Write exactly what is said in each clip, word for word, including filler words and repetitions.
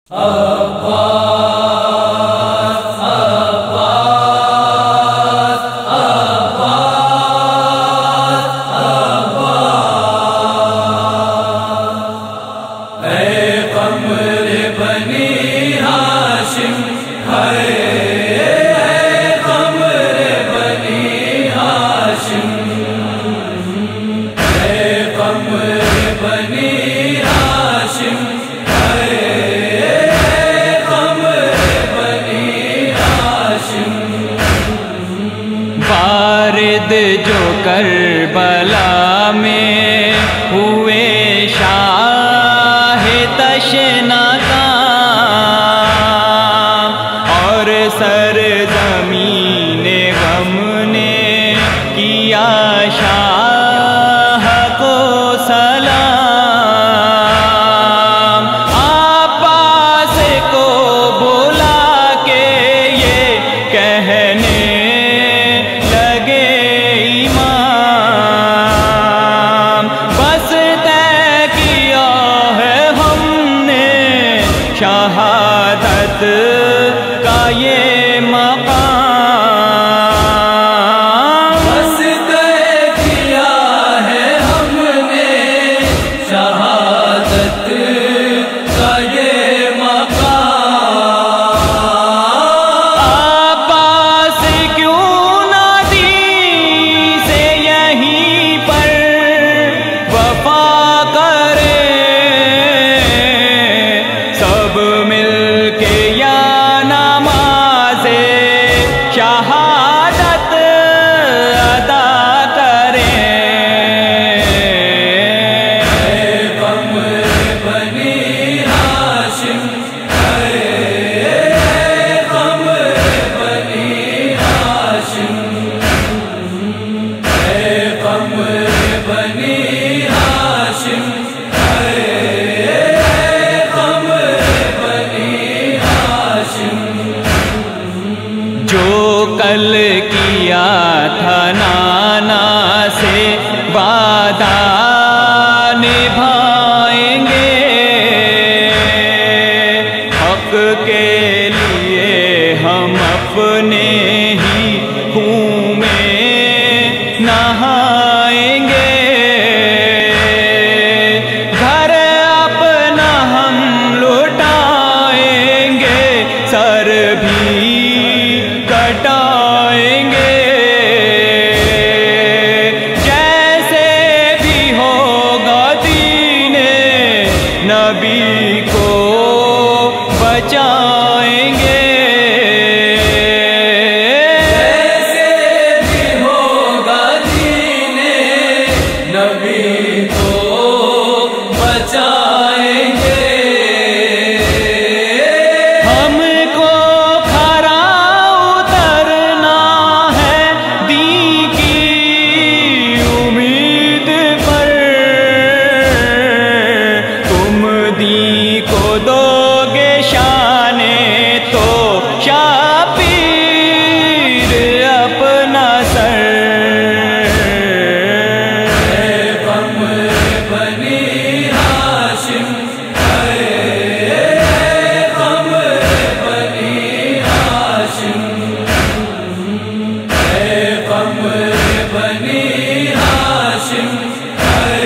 وارد جو کربلا میں ہوئے شاہ تشنا کام، اور سرزمین غم نے کیا شاہ کو سلام، عباس کو بلا کے یہ کہنے شہادت کا یہ مقام، بس طے کیا ہے ہم نے شہادت کا یہ مقام، عباس کیوں نہ دی سے یہیں پر وفا کرے، سب مل کے یا نماز شہادت ادا کریں۔ اے قمر بنی ہاشم، اے قمر بنی ہاشم، اے قمر بنی ہاشم، جو کل کیا تھا نانا سے وعدہ نبھائیں گے، حق کے لیے ہم اپنے ہی خون میں نہائیں گے، گھر اپنا ہم لٹائیں گے، سر بھی کٹائیں گے، جیسے بھی ہوگا دین نبی کو بچائیں گے، جیسے بھی ہوگا دین نبی کو بچائیں گے، ہم کو کھرا اترنا ہے دین کی امید پر، تم دین کو دو گے شان تو شاپیر اپنا سر۔ اے قمر بنی ہاشم، اے قمر بنی ہاشم، اے قمر بنی ہاشم، اے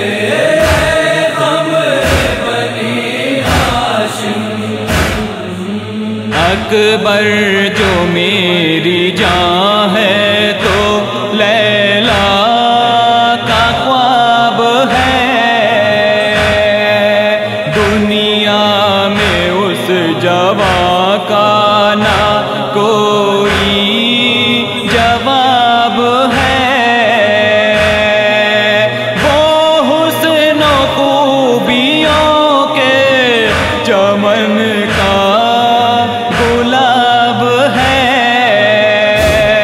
قمر بنی ہاشم، اکبر جو میری جان ہے تو لیلا کا خواب ہے، دنیا میں اس جوان کا نہ کوئی جواب ہے، وہ حسن و خوبیوں کے چمن کا گلاب ہے،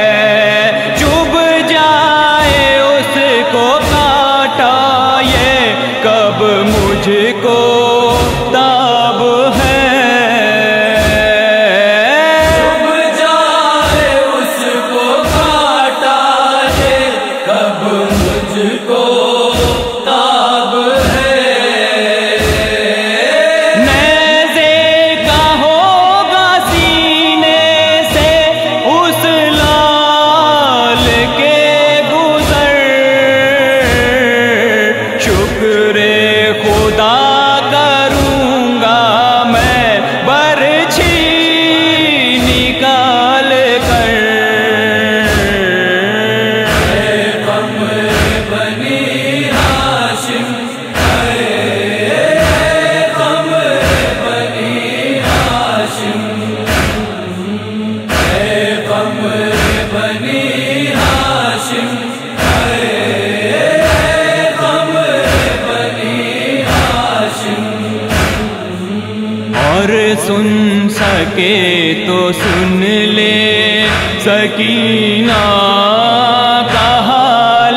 اور سن سکے تو سن لے سکینہ کا حال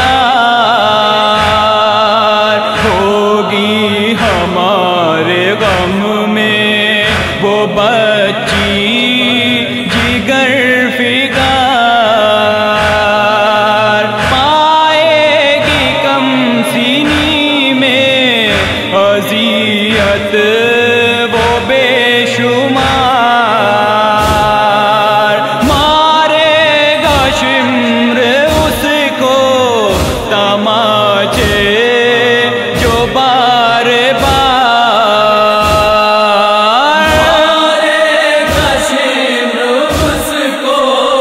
زار، ہوگی ہمارے غم میں وہ بچی جگر فگار، پائے گی کم سینی میں اذیت وہ بے شمار، مارے گا شمر اس کو تماچے جو بار بار، مارے گا شمر اس کو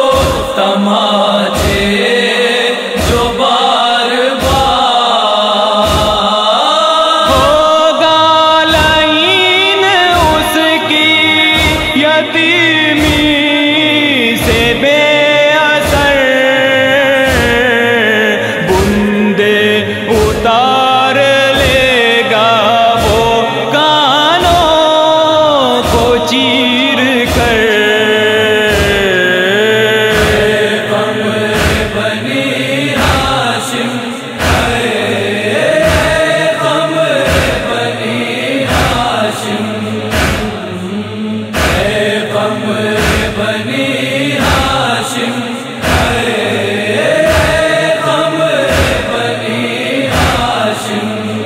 تماچے جو بار بار، ہوگا لعین اس کی یتیمی سے بے اثر، بندے اتار لے گا وہ کانوں کو چیر کر، بنی ہاشم غم بنی ہاشم، اے غم بنی ہاشم، اے غم بنی ہاشم،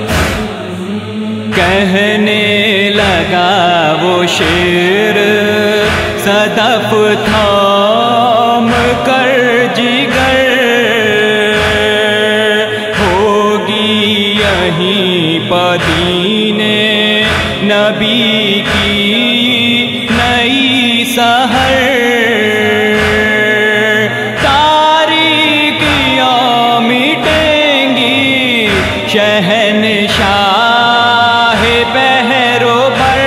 کہنے لگا وہ شیر صدف تھام کر جگر، ہوگی یہیں پدینے نبی کی نئی سحر، تاریکیاں مٹیں گی شہنشاہ بحر و بر،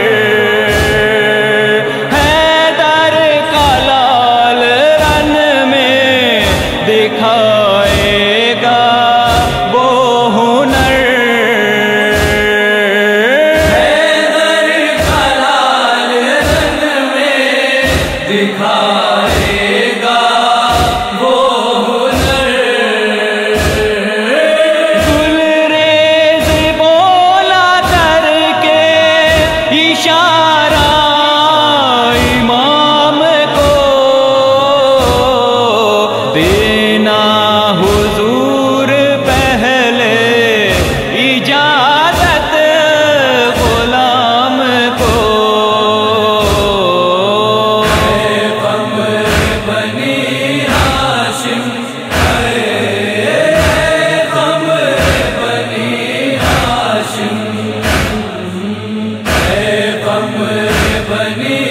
حیدر کا لال رن میں دکھائے گا وہ ہنر، حیدر کا لال رن میں دکھائے گا وہ ہنر، گلریز بولا کر کے اشارہ امام کو دینا حضور پہلے اجازت غلام کو، غم بنی ہاشم، اے غم بنی ہاشم، اے غم بنی